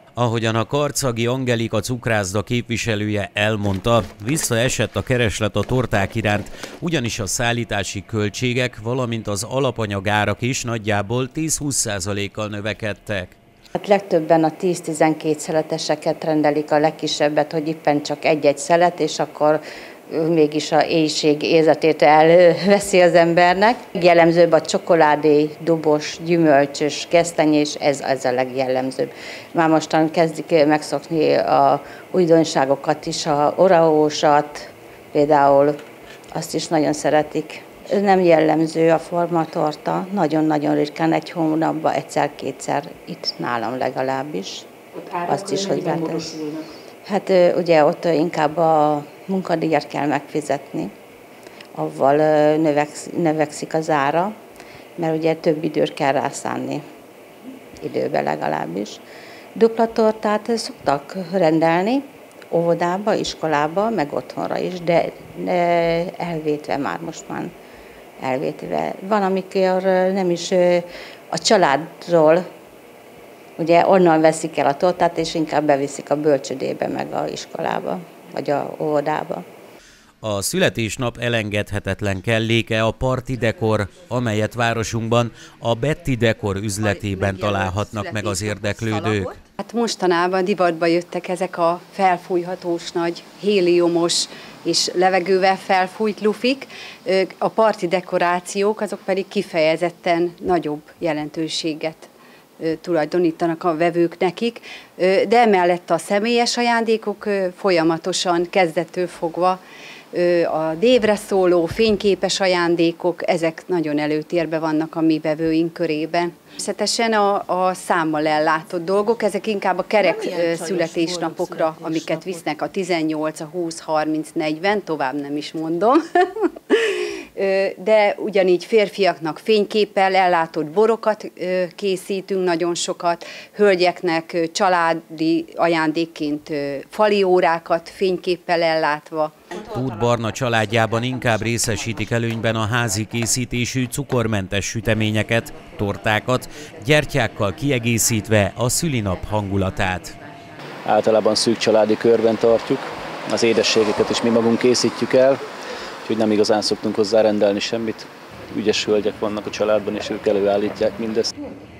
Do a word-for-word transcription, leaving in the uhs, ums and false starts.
Ahogyan a karcagi Angelika cukrászda képviselője elmondta, visszaesett a kereslet a torták iránt, ugyanis a szállítási költségek, valamint az alapanyagárak is nagyjából tíz-húsz százalékkal növekedtek. Hát legtöbben a tíz-tizenkét szeleteseket rendelik, a legkisebbet, hogy éppen csak egy-egy szelet, és akkor mégis a éhség érzetét elveszi az embernek. Jellemzőbb a csokoládé, dobos, gyümölcsös, gesztenyés, ez, ez a legjellemzőbb. Már mostan kezdik megszokni a újdonságokat is, a oraósat, például azt is nagyon szeretik. Nem jellemző a formatorta, nagyon-nagyon ritkán, egy hónapban egyszer-kétszer, itt nálam legalábbis. Azt is, hogy hát ugye ott inkább a munkadíjat kell megfizetni, avval növekszik, növekszik az ára, mert ugye több időt kell rászánni, időbe legalábbis. Dupla tortát szoktak rendelni, óvodába, iskolába, meg otthonra is, de elvétve már most már elvétve. Van, amikor nem is a családról, ugye onnan veszik el a tortát, és inkább beviszik a bölcsödébe, meg a iskolába, vagy a óvodába. A születésnap elengedhetetlen kelléke a parti dekor, amelyet városunkban a Betty Dekor üzletében találhatnak meg az érdeklődők. Hát mostanában divatba jöttek ezek a felfújhatós nagy héliumos és levegővel felfújt lufik, a parti dekorációk azok pedig kifejezetten nagyobb jelentőséget tulajdonítanak a vevők nekik, de emellett a személyes ajándékok folyamatosan kezdettől fogva a névre szóló fényképes ajándékok, ezek nagyon előtérben vannak a mi vevőink körében. Természetesen a, a számmal ellátott dolgok, ezek inkább a kerek születésnapokra, amiket visznek a tizennyolc, a húsz, harminc, negyven, tovább nem is mondom. De ugyanígy férfiaknak fényképpel ellátott borokat készítünk nagyon sokat, hölgyeknek családi ajándékként fali órákat fényképpel ellátva. Tóth Barna családjában inkább részesítik előnyben a házi készítésű cukormentes süteményeket, tortákat, gyertyákkal kiegészítve a szülinap hangulatát. Általában szűk családi körben tartjuk, az édességeket is mi magunk készítjük el, úgyhogy nem igazán szoktunk hozzá rendelni semmit. Ügyes hölgyek vannak a családban, és ők előállítják mindezt.